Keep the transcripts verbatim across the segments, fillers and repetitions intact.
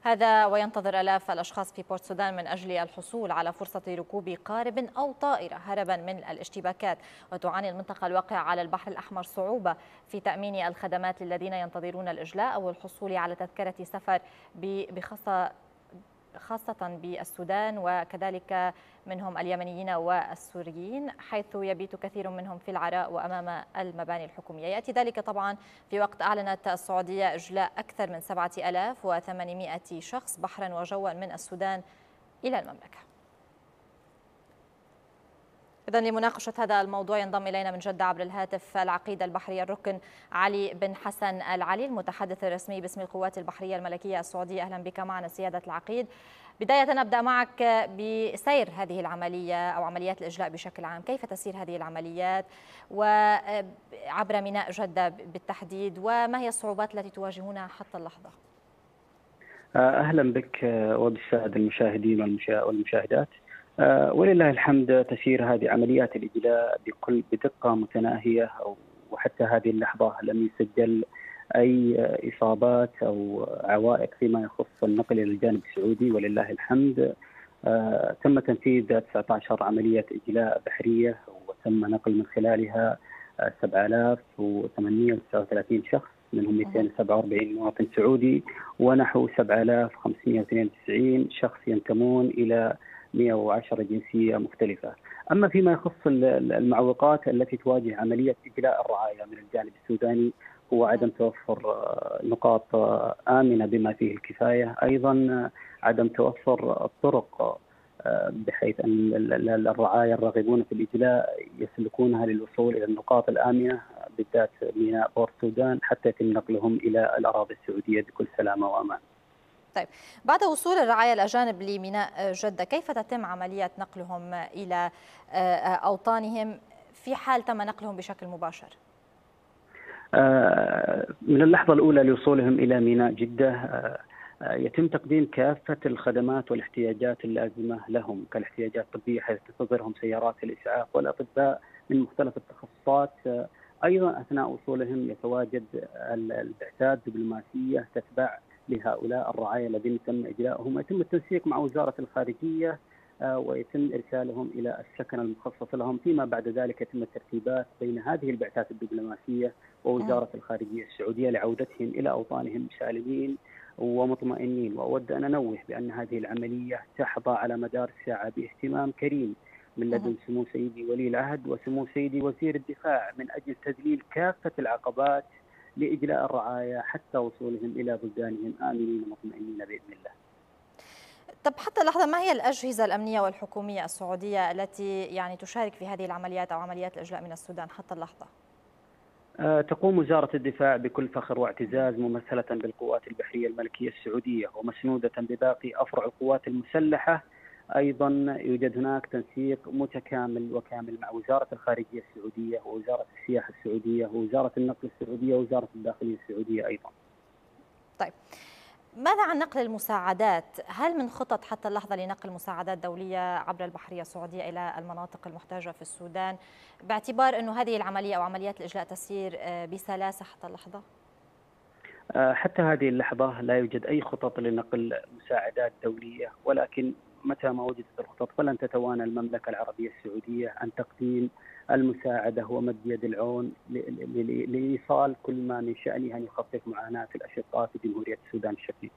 هذا وينتظر آلاف الأشخاص في بورت سودان من أجل الحصول على فرصة ركوب قارب أو طائرة هربا من الاشتباكات. وتعاني المنطقة الواقعة على البحر الأحمر صعوبة في تأمين الخدمات للذين ينتظرون الإجلاء أو الحصول على تذكرة سفر بخاصة خاصة بالسودان، وكذلك منهم اليمنيين والسوريين، حيث يبيت كثير منهم في العراء وأمام المباني الحكومية. يأتي ذلك طبعا في وقت أعلنت السعودية إجلاء أكثر من سبعة آلاف وثمانمائة شخص بحرا وجوا من السودان إلى المملكة. إذن لمناقشة هذا الموضوع ينضم إلينا من جدة عبر الهاتف العقيد البحري الركن علي بن حسن العلي، المتحدث الرسمي باسم القوات البحرية الملكية السعودية. أهلا بك معنا سيادة العقيد. بداية نبدأ معك بسير هذه العملية أو عمليات الإجلاء بشكل عام، كيف تسير هذه العمليات وعبر ميناء جدة بالتحديد، وما هي الصعوبات التي تواجهونها حتى اللحظة؟ أهلا بك وبالسادة المشاهدين والمشاهدات. ولله الحمد تسير هذه عمليات الإجلاء بكل بدقة متناهية، وحتى هذه اللحظة لم يسجل أي إصابات أو عوائق فيما يخص النقل إلى الجانب السعودي ولله الحمد. تم تنفيذ تسعة عشر عملية إجلاء بحرية، وتم نقل من خلالها سبعة آلاف وثمانمائة وتسعة وثلاثين شخص، منهم مئتين وسبعة وأربعين مواطن سعودي ونحو سبعة آلاف وخمسمائة واثنين وتسعين شخص ينتمون إلى مئة وعشرة جنسية مختلفة. أما فيما يخص المعوقات التي تواجه عملية إجلاء الرعاية من الجانب السوداني، هو عدم توفر نقاط آمنة بما فيه الكفاية، أيضا عدم توفر الطرق بحيث أن الرعايا الراغبون في الإجلاء يسلكونها للوصول إلى النقاط الآمنة، بالذات ميناء بورت سودان، حتى يتم نقلهم إلى الأراضي السعودية بكل سلامة وأمان. طيب، بعد وصول الرعايا الأجانب لميناء جدة، كيف تتم عملية نقلهم إلى أوطانهم في حال تم نقلهم بشكل مباشر؟ من اللحظة الأولى لوصولهم إلى ميناء جدة يتم تقديم كافة الخدمات والاحتياجات اللازمة لهم، كالاحتياجات الطبية حيث تنتظرهم سيارات الإسعاف والأطباء من مختلف التخصصات. أيضا أثناء وصولهم يتواجد البعثات الدبلوماسية تتبع لهؤلاء الرعايا الذين تم إجلاءهم، ويتم التنسيق مع وزارة الخارجية ويتم إرسالهم إلى السكن المخصص لهم. فيما بعد ذلك يتم الترتيبات بين هذه البعثات الدبلوماسية ووزارة الخارجية السعودية لعودتهم إلى أوطانهم سالمين ومطمئنين. وأود أن أنوه بأن هذه العملية تحظى على مدار الساعة باهتمام كريم من لدن سمو سيدي ولي العهد وسمو سيدي وزير الدفاع من أجل تذليل كافة العقبات لإجلاء الرعايا حتى وصولهم إلى بلدانهم آمنين مطمئنين بإذن الله. طب حتى اللحظة، ما هي الأجهزة الأمنية والحكومية السعودية التي يعني تشارك في هذه العمليات أو عمليات الإجلاء من السودان حتى اللحظة؟ تقوم وزارة الدفاع بكل فخر واعتزاز ممثلة بالقوات البحرية الملكية السعودية ومسنودة بباقي أفرع القوات المسلحة. أيضا يوجد هناك تنسيق متكامل وكامل مع وزارة الخارجية السعودية ووزارة السياحة السعودية ووزارة النقل السعودية ووزارة الداخلية السعودية أيضا. طيب، ماذا عن نقل المساعدات؟ هل من خطط حتى اللحظة لنقل مساعدات دولية عبر البحرية السعودية إلى المناطق المحتاجة في السودان، باعتبار أنه هذه العملية أو عمليات الإجلاء تسير بسلاسة حتى اللحظة؟ حتى هذه اللحظة لا يوجد أي خطط لنقل مساعدات دولية، ولكن متى ما وجدت الخطط فلن تتوانى المملكة العربية السعودية عن تقديم المساعدة ومد يد العون لإيصال كل ما من شأنه أن يخفف معاناة الأشقاء في جمهورية السودان الشقيق.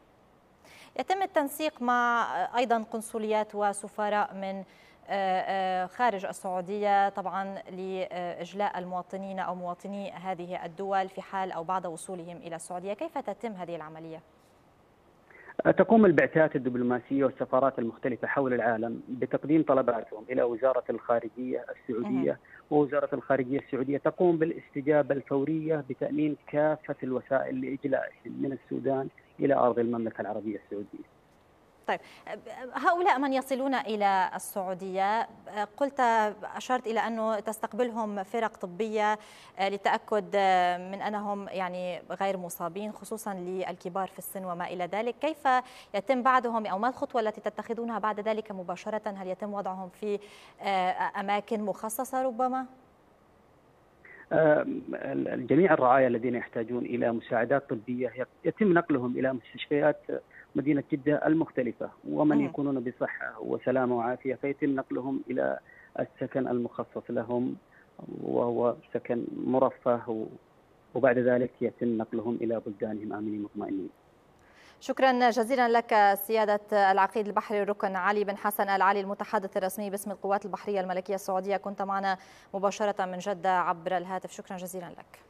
يتم التنسيق مع أيضا قنصليات وسفراء من خارج السعودية طبعا لإجلاء المواطنين أو مواطني هذه الدول في حال أو بعد وصولهم إلى السعودية، كيف تتم هذه العملية؟ تقوم البعثات الدبلوماسية والسفارات المختلفة حول العالم بتقديم طلباتهم إلى وزارة الخارجية السعودية، ووزارة الخارجية السعودية تقوم بالاستجابة الفورية بتأمين كافة الوسائل لإجلائهم من السودان إلى أرض المملكة العربية السعودية. طيب، هؤلاء من يصلون إلى السعودية، قلت أشرت إلى أنه تستقبلهم فرق طبية للتأكد من أنهم يعني غير مصابين، خصوصا للكبار في السن وما إلى ذلك. كيف يتم بعدهم أو ما الخطوة التي تتخذونها بعد ذلك مباشرة؟ هل يتم وضعهم في أماكن مخصصة ربما؟ جميع الرعايا الذين يحتاجون إلى مساعدات طبية يتم نقلهم إلى مستشفيات مدينة جدة المختلفة، ومن يكونون بصحة وسلامة وعافية فيتم نقلهم إلى السكن المخصص لهم، وهو سكن مرفه، وبعد ذلك يتم نقلهم إلى بلدانهم آمنين مطمئنين. شكرا جزيلا لك سيادة العقيد البحري الركن علي بن حسن العلي، المتحدث الرسمي باسم القوات البحرية الملكية السعودية، كنت معنا مباشرة من جدة عبر الهاتف. شكرا جزيلا لك.